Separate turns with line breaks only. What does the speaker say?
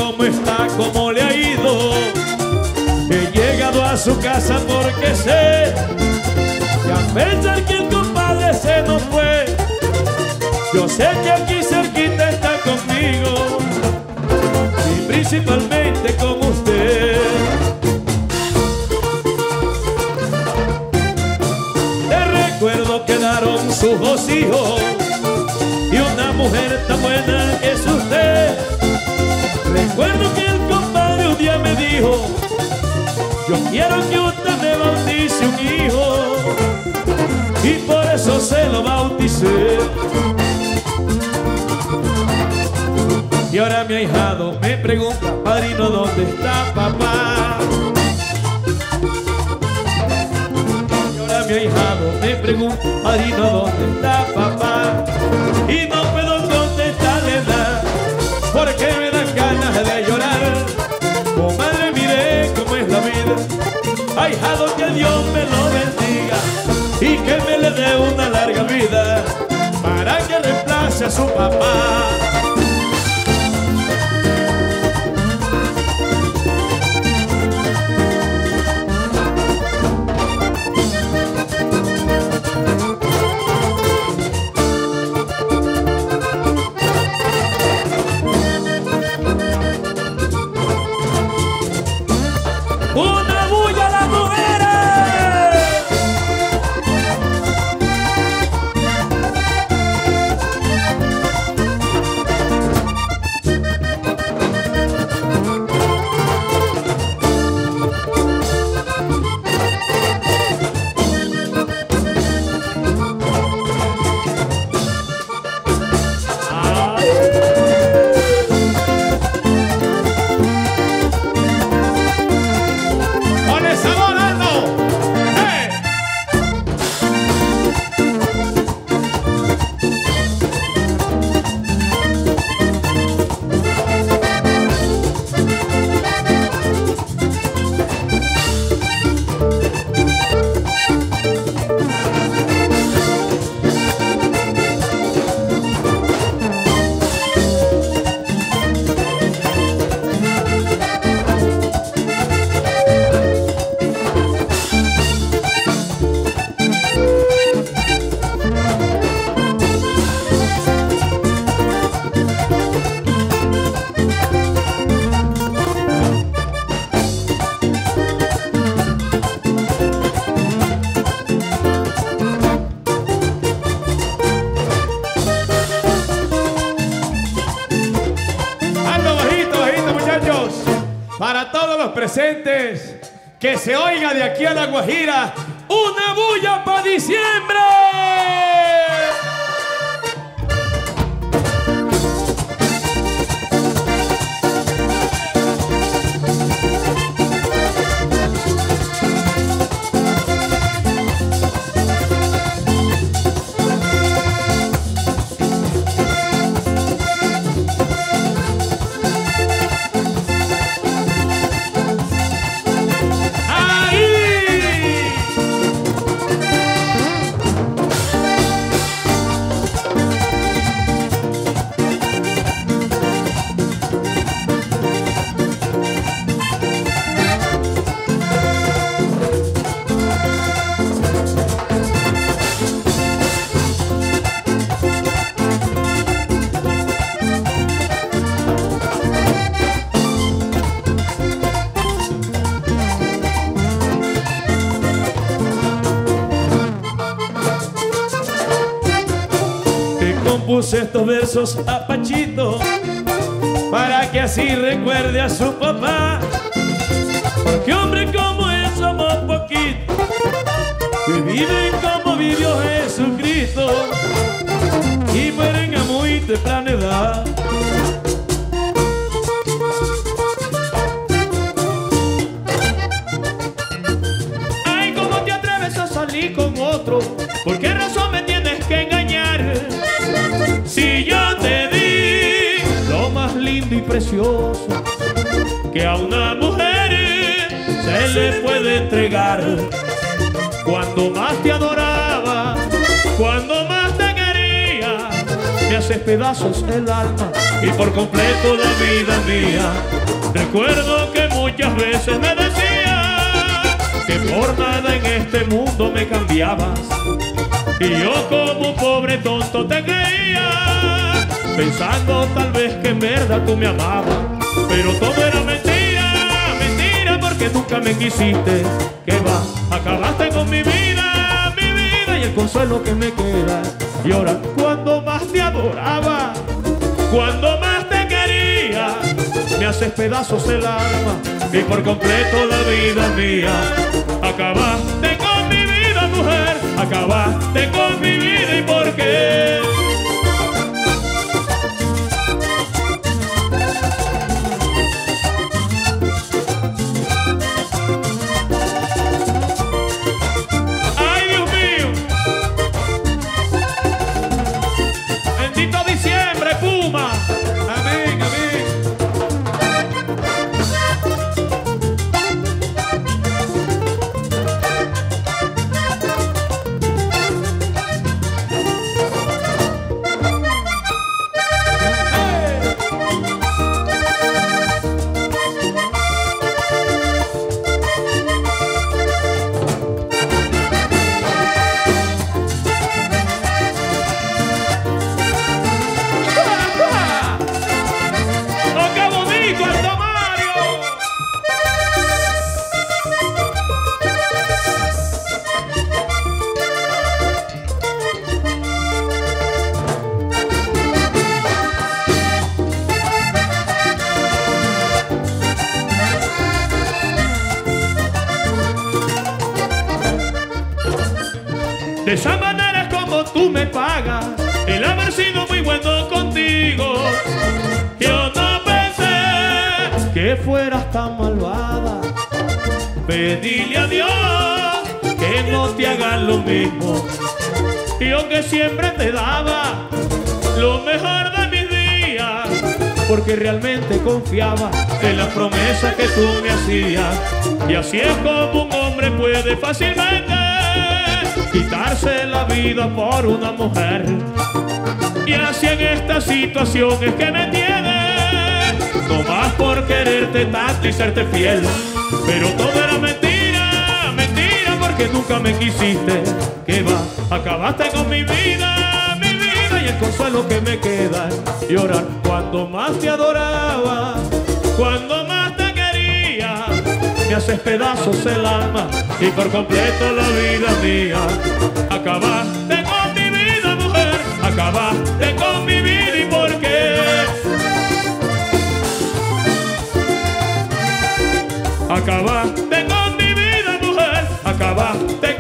cómo está, cómo le ha ido. He llegado a su casa porque sé que a pensar que el compadre se nos fue, yo sé que aquí cerquita está conmigo y principalmente con usted. Te recuerdo que quedaron sus 2 hijos y una mujer tan buena que es usted. Recuerdo que el compadre un día me dijo: yo quiero que usted me bautice un hijo, y por eso se lo bauticé. Y ahora mi ahijado me pregunta: padrino, ¿dónde está papá? Y ahora mi ahijado me pregunta: padrino, ¿dónde está papá? Y no puedo contestarle nada porque me dan ganas de llorar. Comadre, mire cómo es la vida. Ahijado, que Dios me lo bendiga y que me le dé una larga vida para que reemplace a su papá. ¡Una bulla a las mujeres! Para todos los presentes, que se oiga de aquí a La Guajira una bulla para diciembre. Compuse estos versos a Pachito para que así recuerde a su papá, porque hombre como él somos poquitos que viven como vivió Jesucristo y mueren a muy temprana edad. Ay, ¿cómo te atreves a salir con otro? ¿Por qué razón me tienes que engañar? Si yo te di lo más lindo y precioso que a una mujer se le puede entregar, cuando más te adoraba, cuando más te quería, me haces pedazos el alma y por completo la vida mía. Recuerdo que muchas veces me decías que por nada en este mundo me cambiabas, y yo como un pobre tonto te creía, pensando tal vez que en verdad tú me amabas. Pero todo era mentira, mentira, porque nunca me quisiste. Que va, acabaste con mi vida y el consuelo que me queda. Y ahora, cuando más te adoraba, cuando más te quería, me haces pedazos el alma y por completo la vida mía. Acabaste con mi vida, mujer, acabaste con mi vida. ¿Y por qué? ¡Ay, Dios mío! Bendito diciembre, Puma. Amén, amén. De esa manera es como tú me pagas el haber sido muy bueno contigo. Yo no pensé que fueras tan malvada. Pedile a Dios que no te hagan lo mismo. Yo que siempre te daba lo mejor de mis días, porque realmente confiaba en las promesas que tú me hacías. Y así es como un hombre puede fácilmente quitarse la vida por una mujer. Y así en esta situación es que me tienes, no más por quererte tanto y serte fiel. Pero todo era mentira, mentira, porque nunca me quisiste. Que va, acabaste con mi vida y el consuelo que me queda. Llorar cuando más te adoraba, cuando más te quería, me haces pedazos el alma y por completo la vida mía. Acabaste con mi vida, mujer, acabaste con mi vida. ¿Y por qué? Acabaste con mi vida, mujer, acabaste